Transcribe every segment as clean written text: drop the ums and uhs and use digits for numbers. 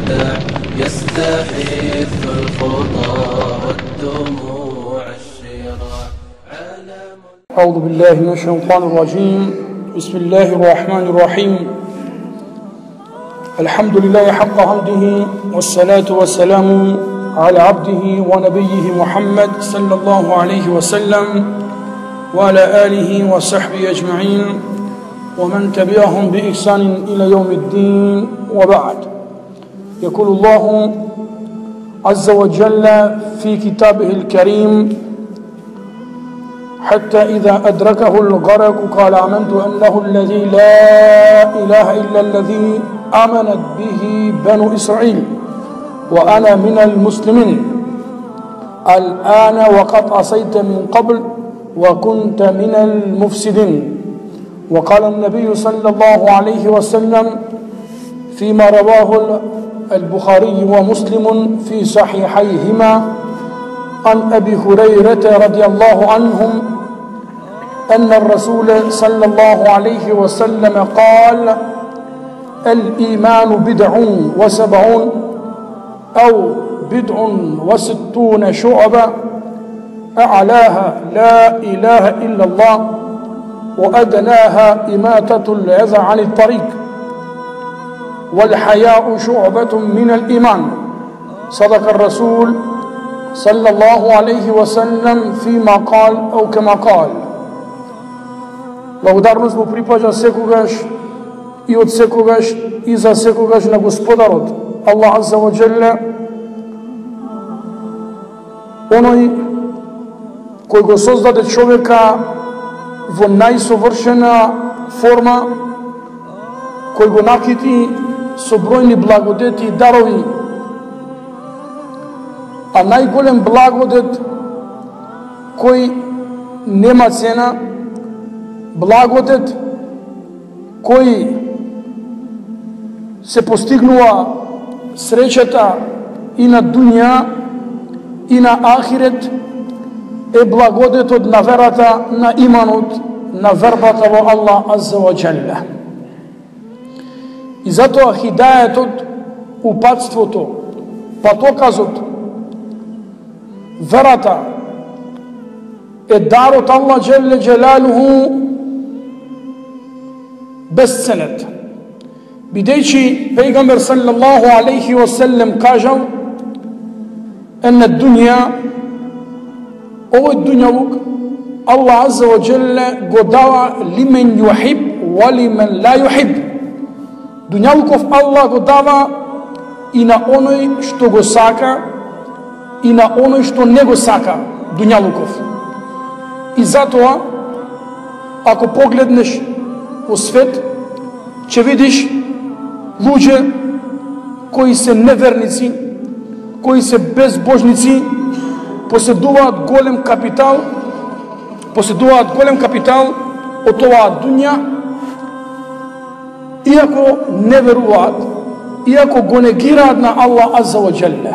الوداع يستحث الخطى والدموع الشراع. أعوذ بالله من الشيطان الرجيم. بسم الله الرحمن الرحيم. الحمد لله حق حمده والصلاة والسلام على عبده ونبيه محمد صلى الله عليه وسلم وعلى آله وصحبه أجمعين ومن تبعهم بإحسان إلى يوم الدين، وبعد. يقول الله عز وجل في كتابه الكريم: حتى إذا أدركه الغرق قال آمنت أنه الذي لا إله إلا الذي آمنت به بنو إسرائيل وأنا من المسلمين الآن وقد عصيت من قبل وكنت من المفسدين. وقال النبي صلى الله عليه وسلم فيما رواه البخاري ومسلم في صحيحيهما عن أبي هريرة رضي الله عنهم أن الرسول صلى الله عليه وسلم قال: الإيمان 70 أو 60 شعبة، أعلاها لا إله إلا الله وأدناها إماتة الأذى عن الطريق والحياء شعبة من الإيمان. صدق الرسول صلى الله عليه وسلم فيما قال أو كما قال. Благодарност му припаѓа секогаш и од секогаш и за секогаш на Господарот Аллах Азза ва Джелле, оној кој го создаде човека во најсовршена форма, кој го накити со бројни благодети и дарови, а најголем благодет кој нема цена, благодет кој се постигнува среќата и на дуња и на ахирет, е благодетот на верата, на иманот, на вербата во Аллах Азза ва Джелле. И затоа хидаетот, упатството, патоказот, верата е дарот Аллах Джелле Джелалуху безценет. Бидејќи пејгамбер саллаллаху алейхи ва селлем кажал: ена дуња, овој дуњалук Аллах Азза ва Джелле го дава лимен юхиб ва лимен ла юхиб. Дуњалуков Аллах го дава и на оној што го сака и на оној што не го сака дуњалуков. И затоа, ако погледнеш во свет, ќе видиш луѓе кои се неверници, кои се безбожници, поседуваат голем капитал од оваа дуња, иако не веруваат, иако го негираат на Аллах Азза ва Джелле.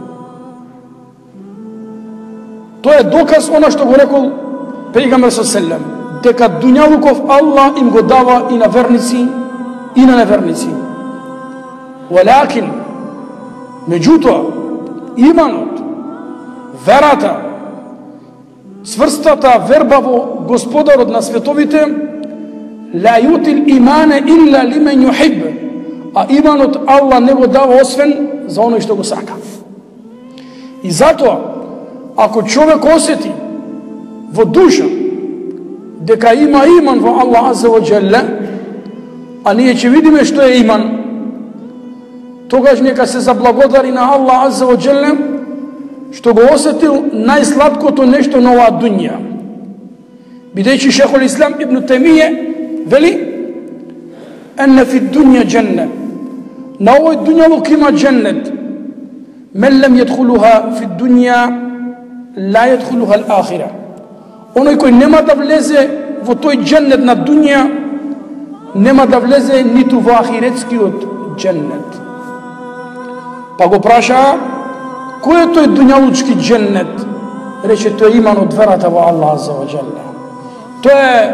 Тоа е доказ она што го рекол пејгамбер саллаллаху, дека дуњалуков Аллах им го дава и на верници и на неверници. Валакин, меѓутоа, иманот, верата, цврстата верба во Господарот на световите, ла јутил имане илла лимен юхиб, а иманот Аллах не го дава освен за оној што го сака. И затоа, ако човек осети во душа дека има иман во Аллах Азза ва Джелле, а ние ќе видиме што е иман, тогаш нека се заблагодари на Аллах Азза ва Джелле што го осетил најсладкото нешто на оваа дуња. Бидејќи Шехул Ислам Ибн Тајмија вели: enne фи дуња дженне, на овој дуњалук има дженнет, мен лем једхулуха фи дуња ла једхулуха ал-ахира. Оној кој нема да влезе во тој дженнет на дуња, нема да влезе ниту во ахиретскиот дженнет. Па го праша: кој е тој дуњалучки дженнет? Рече: тој е иман од верата во Аллах Азза ва Джелле. Тоа е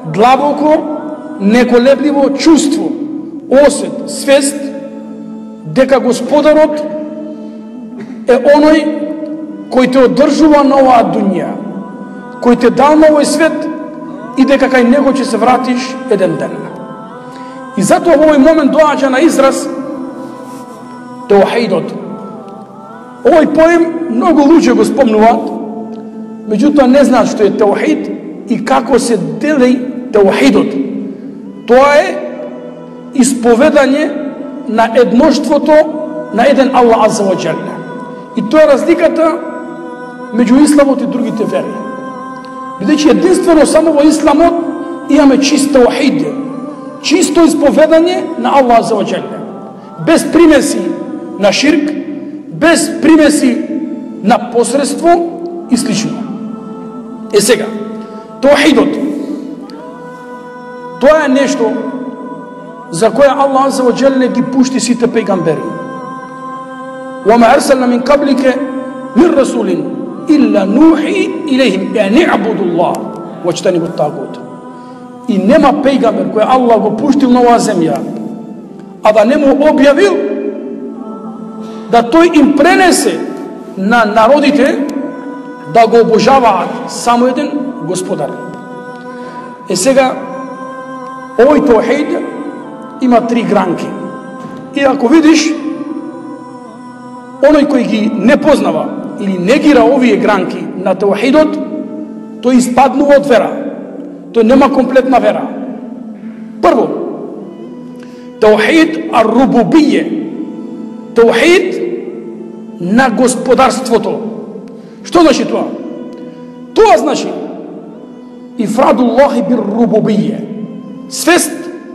длабоко, неколебливо чувство, осет, свест дека Господарот е оној кој те одржува на оваа дуња, кој те дал на овој свет и дека кај него ќе се вратиш еден ден. И затоа во овој момент доаѓа на израз теухидот. Овој поем многу луѓе го спомнуваат, меѓутоа не знаат што е теухид и како се дели теухидот. Тоа е исповедање на едноштвото на еден Аллах Азза ва Џелле. И тоа е разликата меѓу исламот и другите вери. Бидејќи единствено само во исламот имаме чист теухид, чисто исповедање на Аллах Азза ва Џелле, без примеси на ширк, без примеси на посредство и слично. Е сега, теухидот, тоа е нешто за кое Аллах Азза ва Џелле ги пушти сите пејгамбери. وَمَا أَرْسَلْنَا مِنْ قَبْلِكَ مِنْ رَسُولٍ إِلَّا نُوحِي إِلَيْهِمْ أَنِ اعْبُدُوا اللَّهَ وَاجْتَنِبُوا الطَّاغُوتَ. И нема пејгамбер кој Аллах го пуштил на оваа земја, а да не му објавил да тој им пренесе на народите да го обожаваат само еден Господар. Е сега, овој теухид има три гранки. И ако видиш, оној кој ги не познава или негира овие гранки на теухидот, тој испаднува од вера. Тој нема комплетна вера. Прво, теухид ар-рубубие, теухид на господарството. Што значи тоа? Тоа значи ифрадуллахи бир-рубубие, свест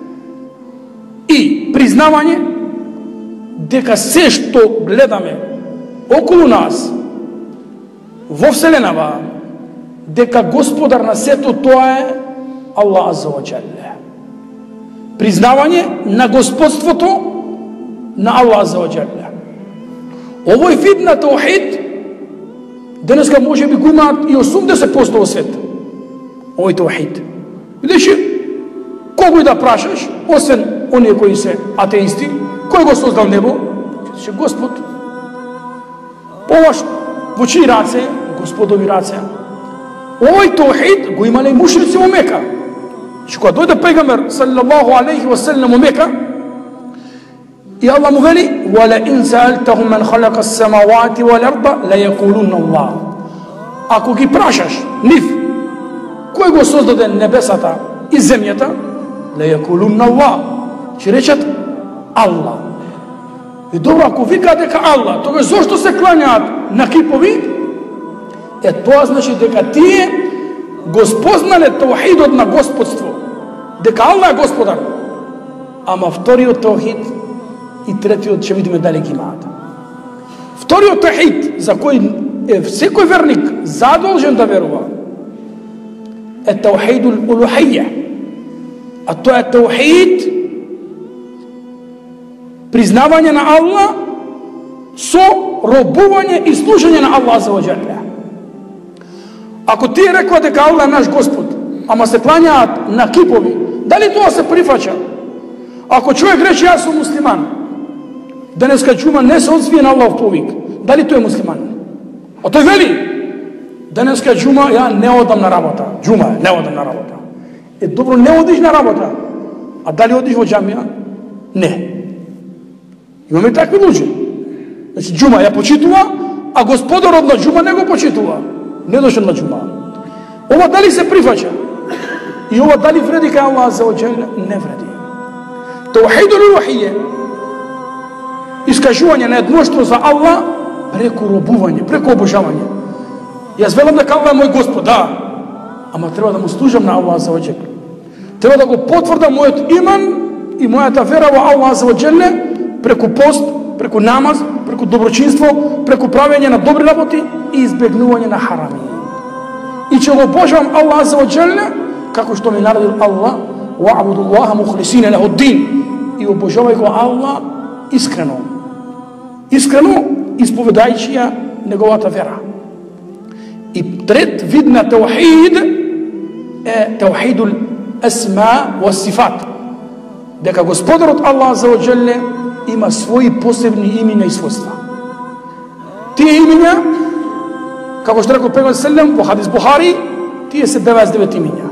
и признавање дека се што гледаме околу нас во вселенава, дека Господар на сето тоа е Аллах Азза ва Џелле. Признавање на господството на Аллах Азза ва Џелле. Овој вид на теухид денеска може би го имаат и 80% во свет. Овој теухид. Бидејќи кого и да прашаш, освен оние кои се атеисти, кој го создал небо? Че Господ. Оваш во чии раце? Господови раце. Овој теухид го имале и мушрици во Мека. Че кога дојде пејгамбер саллаллаху алейхи ва саллем во Мека, и Аллах му вели: وَلَئِنْ سَأَلْتَهُمْ مَنْ خَلَقَ السَّمَاوَاتِ وَالْأَرْضَ لَيَقُولُنَّ اللَّهُ. Ако ги прашаш нив, кој го создаде небесата и земјата, لَيَقُولُنَّ اللَّهُ, ќе речат Аллах. И добро, ако викаат дека Аллах, тогаш зошто се клањаат на кипови? Е, тоа значи дека тие го спознале теухидот на господство, дека Аллах е Господар. Ама вториот теухид и третиот ќе видиме дали ги имаат. Вториот теухид, за кој е секој верник задолжен да верува, е теухидул улухија. А тоа е теухид признавање на Аллах со робување и служење на Аллах Азза ва Џелле. Ако тие рекоа дека Аллах е наш Господ, ама се клањаат на кипови, дали тоа се прифаќа? Ако човек рече јас сум муслиман, денеска џума не се одзвие на Аллахов повик, дали тој е муслиман? А тој вели: денеска џума ја не одам на работа. Џума е, не одам на работа. Е, добро, не одиш на работа, а дали одиш во џамија? Не. Имаме такви луѓе. Значи, џума ја почитува, а господарот на џума не го почитува. Не дошел на џума. Ова дали се прифаќа? И ова дали вреди кај Аллах Азза ва Џелле? Не вреди. Теухидул улухија, искажување на едноштво за Аллах преку робување, преку обожавање. Јас велам дека Аллах е мој Господ, да, ама треба да му служам на Аллах Азза ва Џелле. Треба да го потврдам мојот иман и мојата вера во Аллах Азза ва Џелле преку пост, преку намаз, преку доброчинство, преку правење на добри работи и избегнување на харами. И ќе го обожавам Аллах Азза ва Џелле како што ми наредил Аллах: وَعْبُدُوا اللَّهَ مُخْلِصِينَ لَهُ الدِّينَ. И обожавај го Аллах искрено. Искрено исповедајќи ја неговата вера. И трет вид на теухид е теухидул асма ва сифат. Дека Господарот Аллах Азза ва Џелле ima svoji posebni imena i svojstva. Tije imena, kako što rekao pejgamber sallam u hadis Buhari, tije se 99 imena.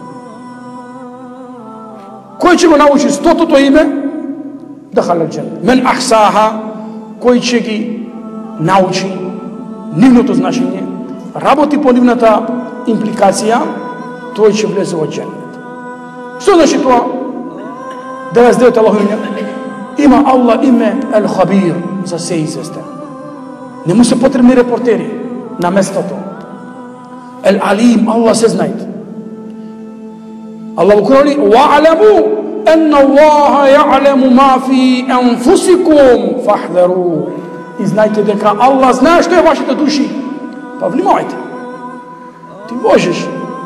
Koji će go naučiti 100 to ime, dakhala al-dženne. Men ahsaha, koji će gi nauči nivното značenje, raboti po nivната implikacija, той će влезе u džennet. Što znači to? 99 Allahovi imena. Ima Allah ime Al-Habir, za sve izveste. Nemu se potrebni reporteri na mesto to. Al-Alim, Allah se znajte. Allah u Kurani, wa'alamu anna Allaha ja'lamu ma fi anfusikum fahdaru. I znajte deka Allah zna što je vašete duši. Pa vlimajte. Ti možeš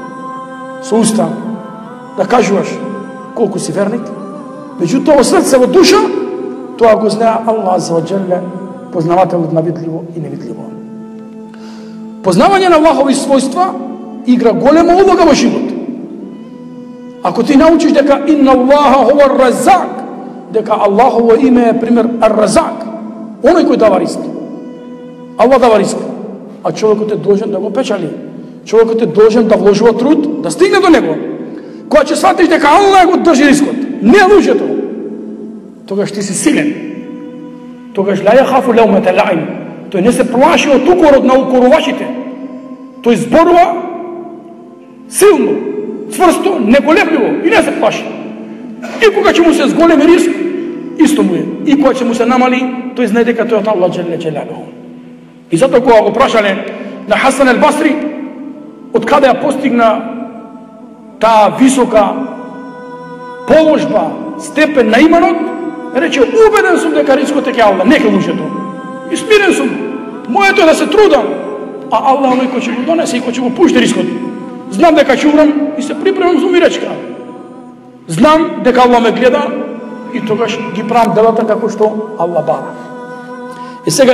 s usta da kažeš koliko si vernik, međutim ovo srcevo duša, to ako zna Allah azza wa jalla, poznavatelj na vidljivo i nevidljivo. Poznavanje na Allahovi svojstva igra golema uloga u život. Ako ti naučiš deka inna Allaha huwa ar-Razzaq, deka Allahovo ime je primjer ar-Razzaq, onaj koji dava rizik. Allah dava rizik, a čovjeku te dužan da go pečali. Čovjeku te dužan da vložuje trud, da stigne do njega. Koja će shvatiš deka Allah go drži riskot. Ne luže to. Togaž ti si silen. Togaž la jahafu laumata la'im. To je ne se plaši od ukorod na ukorovašite. To je zborova silno, čvrsto, negolebljivo i ne se plaši. I koga će mu se zgolemi risk, isto mu je. I koja će mu se namali, to je znaj deka to je od Allah dželle dželaluhu. I zato koga go prašale na Hasan al-Basri, od kada je postigna ta visoka položba, stepen na imanot, reče, ubeden sam deka risko teke Allah, neka luže to. I smiren sam, moje to je da se trudam, a Allah onaj ko će mu donese i ko će mu pušti riskot. Znam deka ću umram i se pripremam za umirečka. Znam deka Allah me gleda i togaš gi pravim delata kako što Allah bara. I сега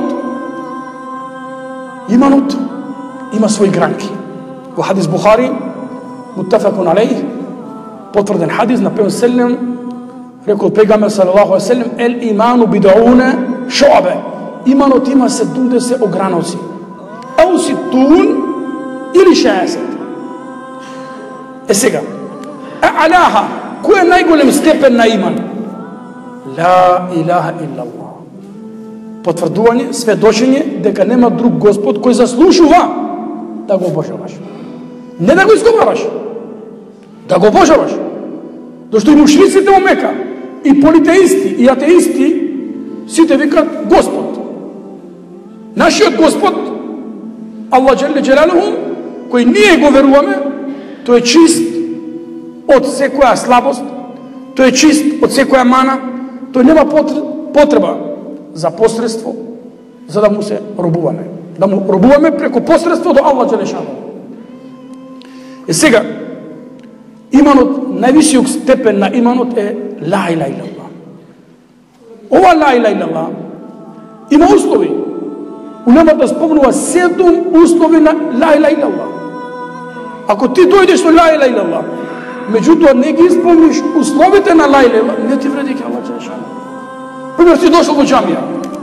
imanot ima svoji granki. U hadis Buhari, muttafaqun alayh, potvrden hadis na pejgamber sallam, rekao pejgamber sallallahu alejhi ve sellem, el imanu bid'una shu'aba. Imanot ima 70 ogranoci. Au sittun ili 60. Сега, a'laha, ko je najgolem stepen na iman? La ilaha illa Allah. Potvrdovanje, svedočenje дека нема друг Господ кој заслужува да го обожаваш. Не да го изговараш, да го обожаваш. Зашто и мушриците у Мека, и политеисти, и атеисти, сите викат Господ. Нашиот Господ, Allah dželle dželaluhu, кој ние го веруваме, тој е чист од секоја слабост, тој е чист од секоја мана, тој нема потреба за посредство, за да му се робуваме. Да му робуваме преко посредство до Allah Đelešanu. И сега, иманот, највисиот степен на иманот е ла иляха илlallah. Ова ла иляха илlallah има услови. Улемата спомнува 7 услови на ла иляха илlallah. Ако ти дојдеш до ла иляха илlallah, меѓутоа не ги исполниш условите на ла иляха илlallah, не ти вреди ке Allah Đelešanu. Пример, си дошол во џамија,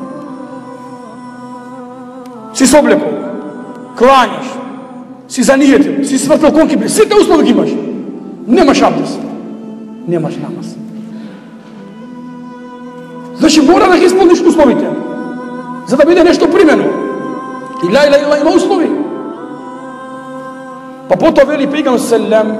си се облекол, клањаш, си занијетил, си свртал конкибли, сите услови ги имаш. Немаш абдес, немаш намаз. Значи мора да ги исполниш условите, за да биде нешто примено. И ла иляха илlallah има услови. Па потоа вели пейгамбер саллем,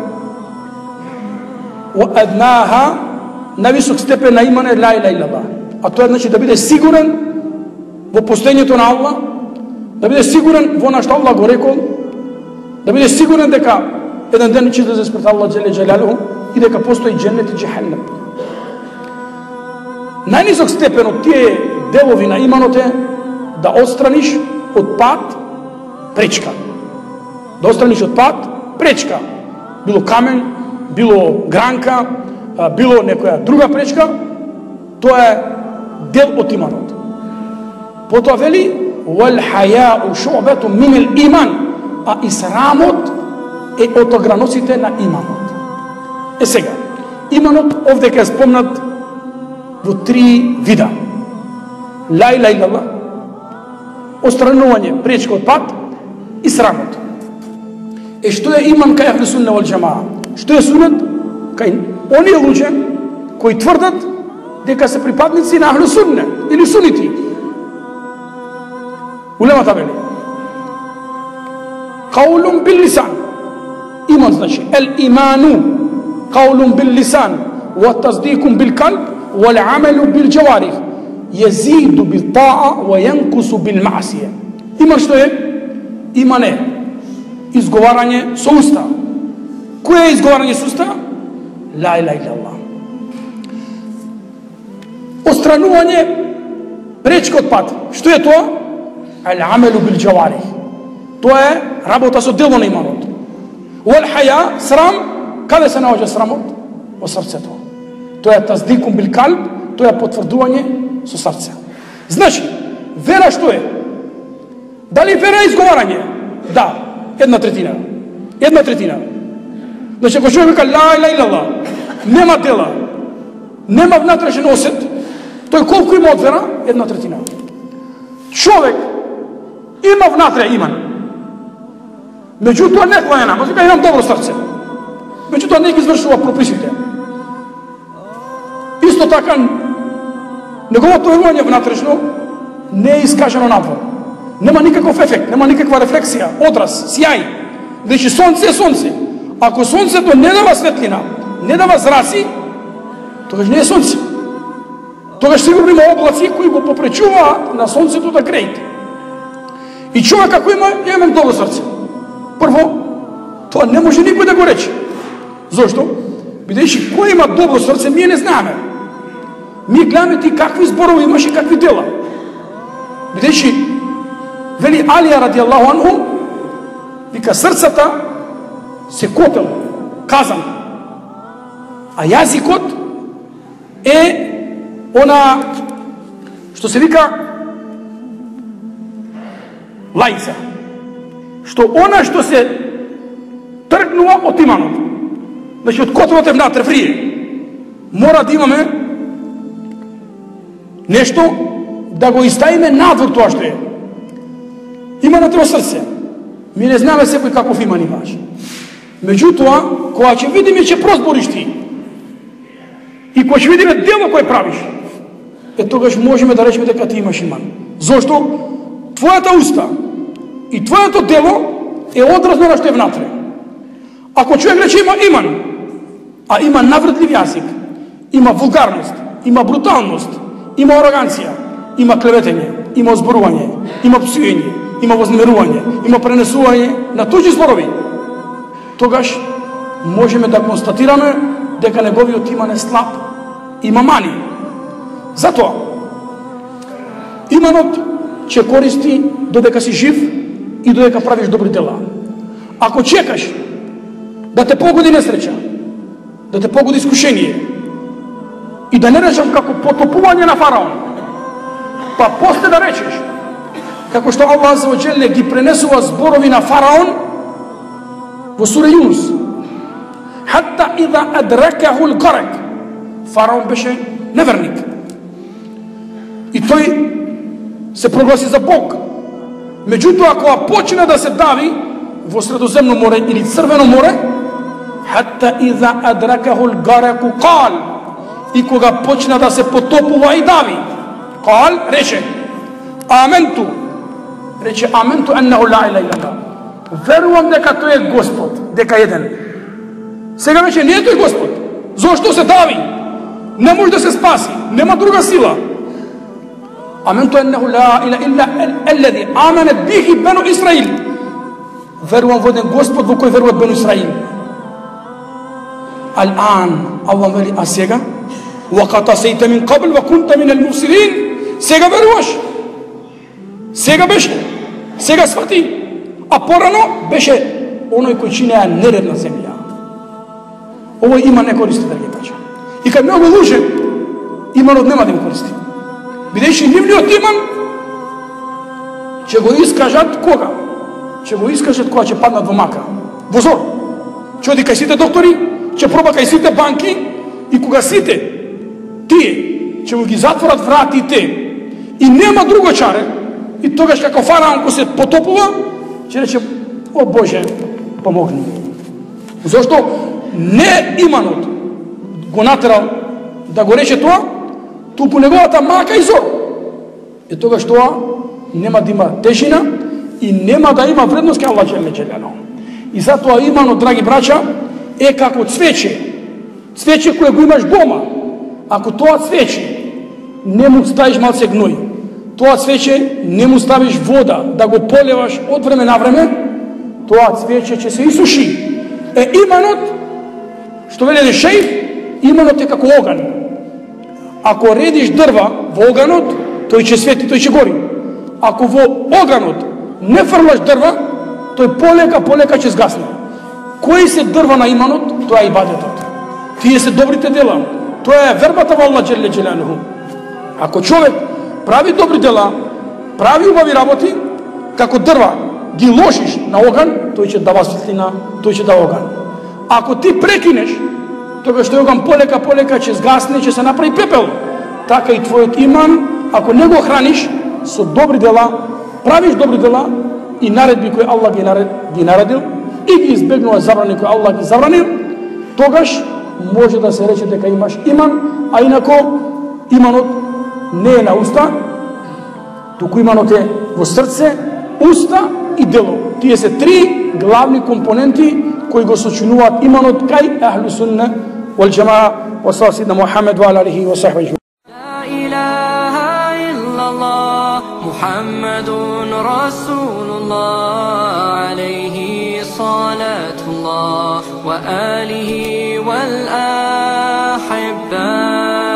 wa adnaha, највисок степен на иман е ла иляха илlallah. А тоа значи да биде сигурен во постоењето на Allah, да биде сигурен во она што Allah го рекол, да биде сигурен дека еден ден ќе излезе пред Allah dželle dželaluhu и дека постои џеннет и џехеннем. Најнисок степен од тие делови на иманот е да отстраниш од пат пречка. Да отстраниш од пат пречка. Било камен, било гранка, било некоја друга пречка, тоа е дел од иманот. Потоа вели wal haya'u shu'batun min al-iman, а исрамот е од ограноците на иманот. Сега, иманот овде ке спомнат во 3 вида. Ла иля илlallah, отстранување пречка од пат и срамот. Што е иман кај ахлу сунна вал џамаа? Што е сунет кај оние луѓе кои тврдат дека се припадници на ахлу сунна или сунити? Улемата вели каулун бил лисан. Иман значи ел иману каулун бил лисан ва таздикун бил калб вал амелу бил џаварих језиду бил та'a ва јанкусу бил ма'сија. Иман што е? Иман е изговарање со уста. Кој е изговарање со уста? Ла иля илlallah. Отстранување пречка од пат. Што е тоа? Ал амелу бил џаварих. Тоа е работа со дело на иманот. Вал хаја, срам, каде се наоѓа срамот? Во срцето. Тоа е таздикун бил калб, тоа е потврдување со срце. Значи, вера што е? Дали вера е изговарање? Да, 1/3. 1/3. Значи, ако човек вика ла иля илlallah, нема дела, нема внатрешен осет, тој колку има од вера? 1/3. Човек има внатре иман. Меѓутоа не клanja намаз, вика имам добро срце. Меѓутоа не ги извршува прописите. Исто така, неговото верување внатрешно не е искажено надвор. Нема никаков ефект, нема никаква рефлексија, одраз, сјај. Значи сонце е сонце. Ако сонцето не дава светлина, не дава зраси, тогаш не е сонце. Тогаш сигурно има облаци кои го попречуваат на сонцето да греете. И човек ако има, ја имам добро срце. Прво, тоа не може никој да го рече. Зошто? Бидејќи кој има добро срце, ние не знаеме. Ние гледаме ти какви зборови имаш и какви дела. Бидејќи вели Алија радијаллаху анху, вика срцата се котел, казан, а јазикот е она што се вика лајца. Што она што се тргнува од иманот. Значи од котелот е внатре врие. Мора да имаме нешто да го иставиме надвор тоа што е. Иманот е во срце. Ми не знаеме секој каков иман имаш. Меѓутоа, кога ќе видиме че прозбориш ти и кога ќе видиме дело кое правиш, тогаш можеме да речеме дека ти имаш иман. Зошто? Твојата уста и твоето дело е одразно на што е внатре. Ако човек рече има иман, а има навредлив јазик, има вулгарност, има бруталност, има ароганција, има клеветење, има озборување, има псуење, има вознемерување, има пренесување на туѓи зборови, тогаш можеме да констатираме дека неговиот иман е слаб, има мани. Затоа, иманот ќе користи додека си жив и додека правиш добри дела. Ако чекаш да те погоди несреќа, да те погоди искушение и да не речам како потопување на фараон, па после да речеш како што Аллах азza ва џелле ги пренесува зборови на фараон во сура Јунус, хатта ида адракаху л-гарак, фараон беше неверник и тој се прогласи за Бог. Меѓутоа, кога почина да се дави во Средоземно море или Црвено море, хатта ида адракаху л-гараку кал, и кога почна да се потопува и дави, кал, рече аменту, еннаху ла иля илlallah, верувам дека тој е Господ, дека еден. Сега вече не е тој Господ. Зошто се дави? Не може да се спаси, нема друга сила. Аменто еннаху ла иля илля еллази аменет бихи бену Исраил. Верувам во еден Господ во кој веруват бену Исраил. Ал-ан, Аллах вели, а сега? وَقَدْ عَصَيْتَ مِنْ قَبْلُ وَكُنْتَ مِنَ الْمُفْسِدِينَ. Сега веруваш. Сега беше. Сега свати. А порано беше оној кој чинеа неред на земја. Овој има не користи да ги кажа. И кај многу луѓе иманот нема да им користи. Бидејќи нивниот иман ќе го искажат кога? Ќе го искажат кога ќе паднат во мака, во зор. Ќе оди кај сите доктори, ќе проба кај сите банки и кога сите тие će mu gi zatvorat vrati i te. I nema drugo čare. I тогаш како фараон кој се потопува, ќе рече, о Боже, помогни. Зошто не иманот го натерал да го рече тоа, тупу неговата мака и зор. И тогаш тоа нема да има тежина и нема да има вредност кај Аллах џеле џелелу. И затоа иманот, драги браќа, е како цвече. Цвече кое го имаш дома. Ако тоа цвече не му ставиш малце гној, тоа цвече не му ставиш вода да го полеваш од време на време, тоа цвече ќе се исуши. Иманот, што веле шејх, иманот е како оган. Ако редиш дрва во оганот, тој ќе свети, тој ќе гори. Ако во оганот не фрлаш дрва, тој полека ќе згасне. Кои се дрва на иманот? Тоа е ибадетот. Тие се добрите дела. Тоа е вербата во Аллах џеле џелелуху. Ако човек прави добри дела, прави убави работи, како дрва ги ложиш на оган, тој ќе дава светлина, тој ќе дава оган. Ако ти прекинеш, тогаш тој оган полека ќе згасне, ќе се направи пепел. Така и твојот иман, ако не го храниш со добри дела, правиш добри дела и наредби кои Аллах ги наредил и ги избегнува забрани кои Аллах ги забранил, тогаш може да се рече дека имаш иман, а инако иманот не е на уста, туку иманот е во срце, уста и дело. Тие се три главни компоненти кои го сочинуваат иманот кај ахлу сунна вал џамаа wa sayyidina Muhammad wa ala alihi wa sahbihi. La ilaha illallah Muhammadun Rasulullah alayhi salatullah wa alihi wal ahibba.